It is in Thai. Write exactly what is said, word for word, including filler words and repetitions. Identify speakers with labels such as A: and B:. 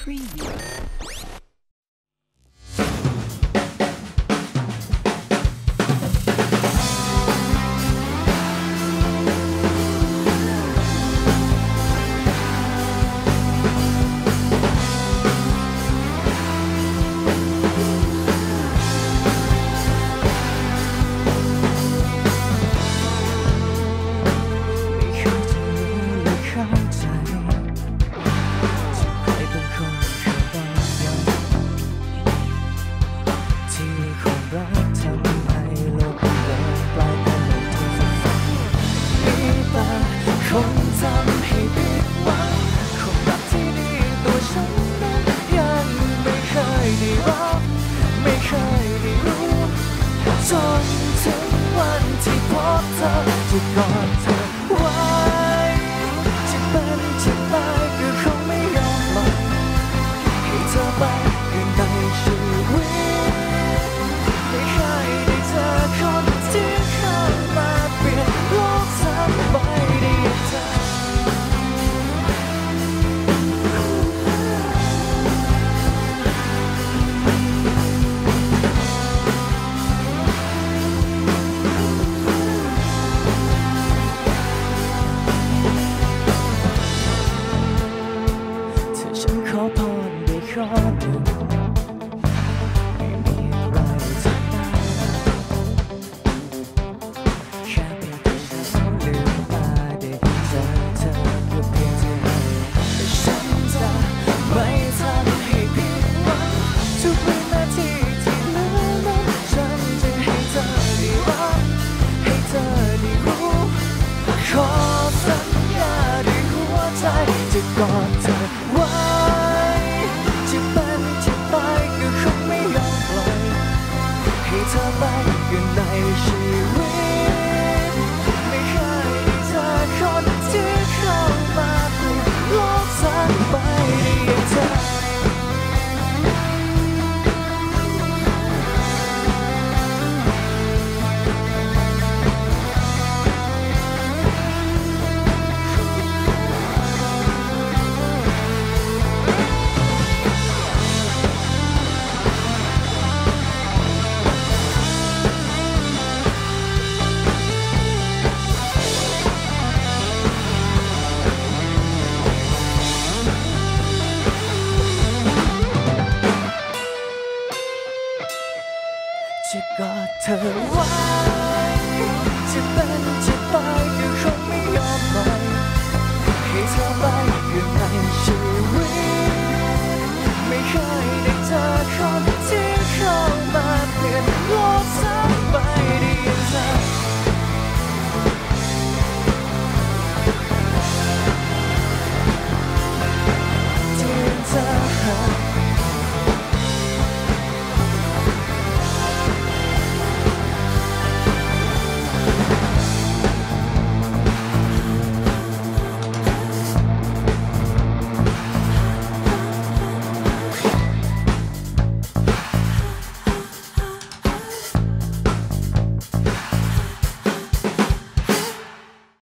A: Preview.จนถึงวันที่พบเธอจะกอดเธอไว้จะเป็นจะตายก็คงไม่ยอมปล่อยให้เธอไปอยู่ในชีวิตไม่เคยได้เจอคนที่เข้ามาเปลี่ยนโลกทั้งใบได้อย่างเธอขอพรได้ขอหนึ่งไม่มีอะไรจะได้แค่เพียงแต่ฉันลืมตาได้เจอเธอก็เพียงเท่านั้นแต่ฉันจะไม่ทำให้ผิดหวังทุกวินาทีที่เหลือนั้นฉันจะให้เธอได้รับให้เธอได้รู้ขอสัญญาด้วยหัวใจจะกอดเธอไว้จะเป็นจะตายก็คงไม่ยอมปล่อยให้เธอไปอยู่ในชีวิตไม่เคยได้เจอคนที่เข้ามาเปลี่ยนโลกทั้งใบได้อย่างเธอจะกอดเธอไว้จะเป็น